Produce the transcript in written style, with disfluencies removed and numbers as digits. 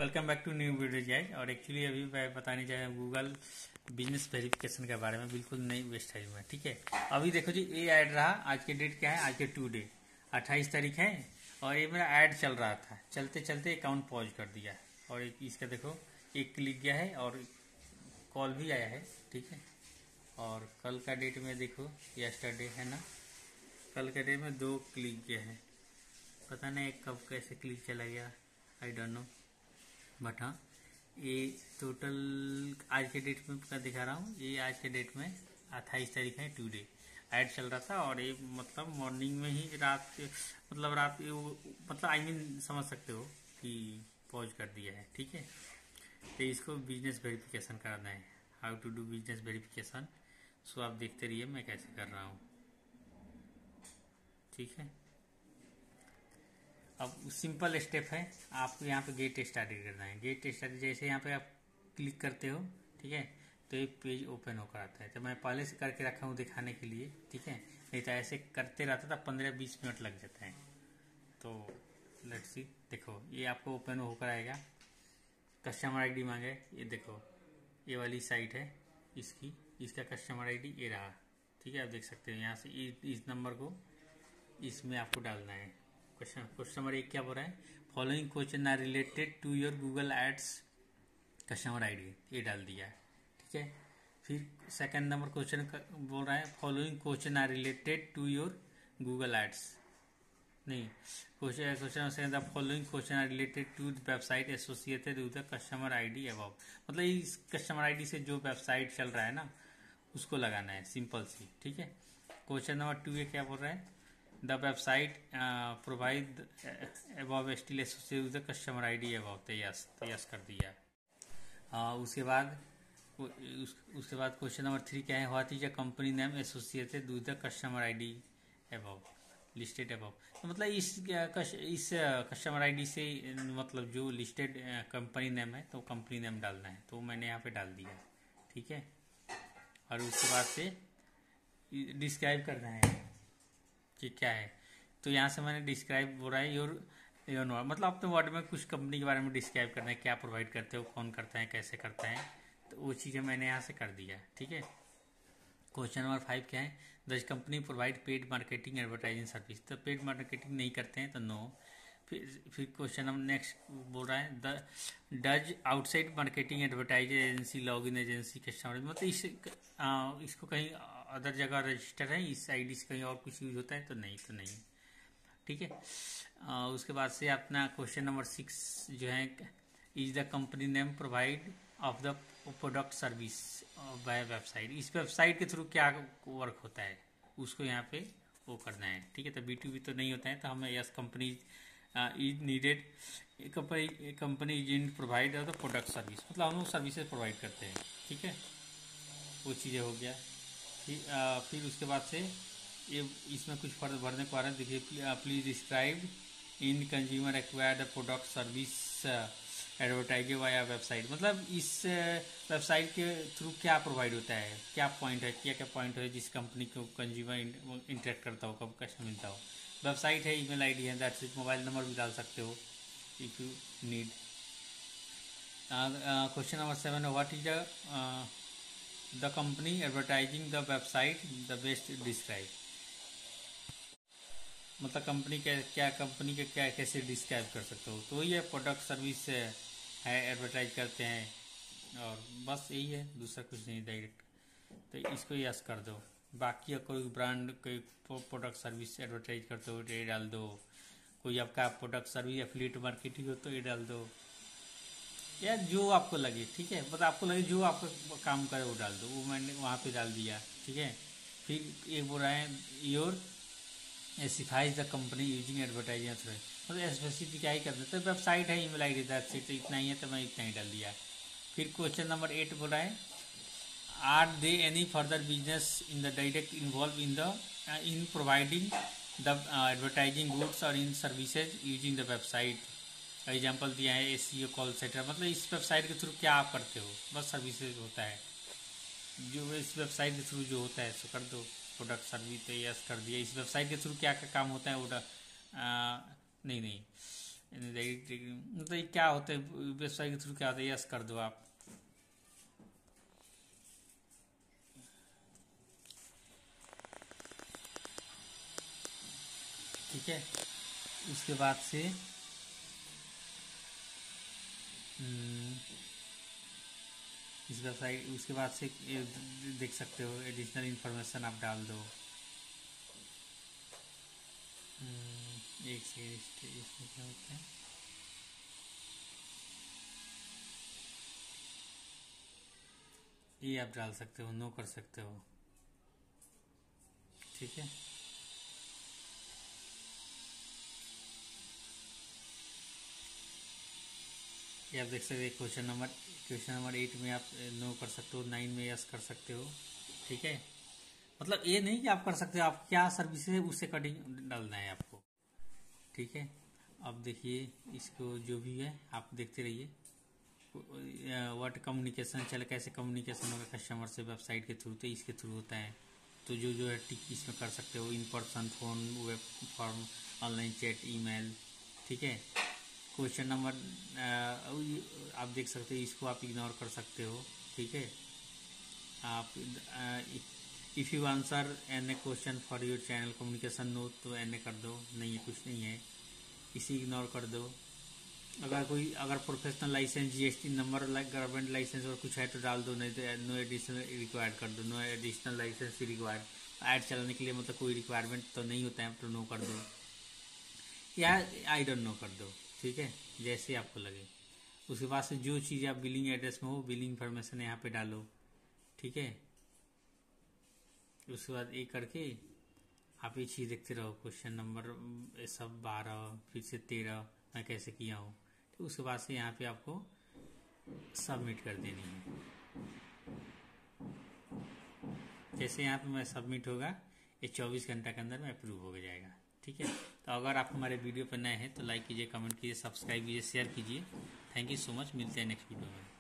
Welcome back to new video guys. और actually अभी मैं बताने जा रहा हूँ गूगल बिजनेस वेरिफिकेशन के बारे में, बिल्कुल नई वेबसाइट में। ठीक है, अभी देखो जी, ये ऐड रहा। आज के डेट क्या है? आज के टुडे 28 तारीख है। और ये मेरा ऐड चल रहा था, चलते चलते अकाउंट पॉज कर दिया। और इसका देखो, एक क्लिक गया है और कॉल भी आया है। ठीक है, और कल का डेट में देखो, यस्टरडे है ना, कल के डेट में 2 क्लिक गया है। पता नहीं कब कैसे क्लिक चला गया, आई डोंट नो। बट हाँ, ये टोटल आज के डेट में क्या दिखा रहा हूँ, ये आज के डेट में 28 तारीख है, टुडे ऐड चल रहा था। और ये मतलब मॉर्निंग में ही रात मतलब आई मीन समझ सकते हो कि पॉज कर दिया है। ठीक है, तो इसको बिजनेस वेरिफिकेशन करना है, how to do business verification. So आप देखते रहिए मैं कैसे कर रहा हूँ। ठीक है, अब सिंपल स्टेप है, आपको यहाँ पे गेट स्टार्टेड करना है। गेट स्टार्टेड जैसे यहाँ पे आप क्लिक करते हो, ठीक है, तो एक पेज ओपन होकर आता है। तो मैं पहले से करके रखा हूँ दिखाने के लिए। ठीक है, नहीं तो ऐसे करते रहता था 15-20 मिनट लग जाते हैं। तो लेट्स सी, देखो ये आपको ओपन होकर आएगा। कस्टमर आईडी मांगे, ये देखो ये वाली साइट है इसका कस्टमर आईडी ये रहा। ठीक है, आप देख सकते हो यहाँ से इस नंबर को इसमें आपको डालना है। क्वेश्चन नंबर 1 क्या बोल रहा है? Following question are related to your Google ads customer ID, ये डाल दिया। ठीक है, फिर सेकंड नंबर क्वेश्चन बोल रहा है following question are related to your Google ads, नहीं, question following question are related to the website associated with the customer ID above. मतलब इस कस्टमर आईडी से जो वेबसाइट चल रहा है ना, उसको लगाना है, सिंपल सी। ठीक है, क्वेश्चन नंबर 2 ये क्या बोल रहा है? The website provide above still associated with the customer ID above. तो यस कर दिया। उसके बाद क्वेश्चन नंबर 3 क्या है? What is a company name associated with the customer ID above listed above. तो मतलब इस कस्टमर आईडी से मतलब जो लिस्टेड कंपनी नेम है, तो कंपनी नेम डालना है। तो मैंने यहाँ पे डाल दिया। ठीक है, और उसके बाद से डिस्क्राइब करना है कि क्या है। तो यहाँ से मैंने डिस्क्राइब हो रहा है योर नो, मतलब अपने वर्ड में कुछ कंपनी के बारे में डिस्क्राइब करना है, क्या प्रोवाइड करते हो, कौन करता है, कैसे करता है। तो वो चीज़ें मैंने यहाँ से कर दिया। ठीक है, क्वेश्चन नंबर 5 क्या है? Does company provide paid marketing advertising service. तो पेड मार्केटिंग नहीं करते हैं तो नो। फिर क्वेश्चन नंबर नेक्स्ट बोल रहा है does outside marketing advertise agency log in agency customer, मतलब इसको कहीं अदर जगह रजिस्टर है, इस आईडी से कहीं और कुछ यूज होता है तो नहीं। ठीक है, उसके बाद से अपना क्वेश्चन नंबर 6 जो है, is the company name provide of the product service by website. इस वेबसाइट के थ्रू क्या वर्क होता है उसको यहाँ पे वो करना है। ठीक है, तो B2B तो नहीं होता है, तो हमें yes company is needed company is in provide the product service, मतलब हम लोग सर्विसेज प्रोवाइड करते हैं। ठीक है, वो चीज़ें हो गया। फिर उसके बाद से ये इसमें कुछ फर्ज भरने को आ रहा है। देखिए, please describe in consumer acquired product service advertising via website, मतलब इस वेबसाइट के थ्रू क्या प्रोवाइड होता है, क्या पॉइंट है, क्या पॉइंट है जिस कंपनी को कंज्यूमर इंटरेक्ट करता हो, कब कस्टमर मिलता हो। वेबसाइट है, ईमेल आईडी है, दैट्स इट। मोबाइल नंबर भी डाल सकते हो if you need. Question number 7, what is the company advertising the website the best describe, मतलब कंपनी कंपनी के क्या कैसे डिस्क्राइब कर सकते हो। तो ये प्रोडक्ट सर्विस है, एडवर्टाइज करते हैं, और बस यही है, दूसरा कुछ नहीं डायरेक्ट। तो इसको यस कर दो। बाकी कोई ब्रांड कोई प्रोडक्ट सर्विस एडवर्टाइज करते हो तो ये डाल दो। कोई आपका प्रोडक्ट सर्विस एफिलिएट मार्केटिंग हो तो ये डाल दो, या जो आपको लगे। ठीक है, मतलब आपको लगे जो आपका काम करे वो डाल दो, वो मैंने वहाँ पे डाल दिया। ठीक है, फिर एक बोल रहा है your specifies the company using advertising, मतलब स्पेसिफाई कर देते हैं, वेबसाइट है, ईमेल आईडी, दैट्स इट। इतना ही है, तो मैं इतना ही डाल दिया। फिर क्वेश्चन नंबर 8 बोल रहा है are they any further business in the direct involve in providing the advertising goods और in services using the website. Example दिया है SEO कॉल सेंटर, मतलब इस वेबसाइट के थ्रू क्या आप करते हो, बस सर्विसेज होता है जो इस वेबसाइट के थ्रू जो होता है सो कर दो। प्रोडक्ट सर्विस तो यस कर दिया। इस वेबसाइट के थ्रू क्या क्या काम होता है वो नहीं, मतलब ये क्या होता है वेबसाइट के थ्रू, क्या होता है, यस कर दो आप। ठीक है, उसके बाद से इस वेबसाइट, उसके बाद से देख सकते हो एडिशनल इन्फॉर्मेशन आप डाल दो। एक सेकंड, इसमें क्या होता है, ये आप डाल सकते हो, नो कर सकते हो। ठीक है, ये आप देख सकते हो। क्वेश्चन नंबर 8 में आप नो कर सकते हो, 9 में यस कर सकते हो। ठीक है, मतलब ये नहीं कि आप कर सकते हो, आप क्या सर्विस है उससे कटिंग डालना है आपको। ठीक है, अब देखिए इसको जो भी है आप देखते रहिए। व्हाट कम्युनिकेशन चले, कैसे कम्युनिकेशन होगा कस्टमर से वेबसाइट के थ्रू, तो इसके थ्रू होता है। तो जो है टिक इसमें कर सकते हो, in person, phone, web form, online chat, email. ठीक है, क्वेश्चन नंबर आप देख सकते हो, इसको आप इग्नोर कर सकते हो। ठीक है, आप if you answer N A question for your channel communication no, तो एन ए कर दो, नहीं है कुछ नहीं है, इसी इग्नोर कर दो। अगर professional licence, GST number, government licence और कुछ है तो डाल दो, नहीं तो नो एडिशनल रिक्वायर्ड कर दो, no additional licence required. Ad चलाने के लिए मतलब कोई रिक्वायरमेंट तो नहीं होता है, तो नो कर दो, या आई डोंट नो कर दो। ठीक है, जैसे आपको लगे। उसके बाद से जो चीज़ आप बिलिंग एड्रेस में हो, बिलिंग इन्फॉर्मेशन यहाँ पे डालो। ठीक है, उसके बाद एक करके आप ये चीज़ देखते रहो। क्वेश्चन नंबर सब 12 फिर से 13 मैं कैसे किया हूँ। तो उसके बाद से यहाँ पे आपको सबमिट कर देनी है। जैसे यहाँ पे मैं सबमिट होगा, ये 24 घंटा के अंदर में अप्रूव हो जाएगा। ठीक है, तो अगर आप हमारे वीडियो पर नए हैं तो लाइक कीजिए, कमेंट कीजिए, सब्सक्राइब कीजिए, शेयर कीजिए। थैंक यू सो मच, मिलते हैं नेक्स्ट वीडियो में।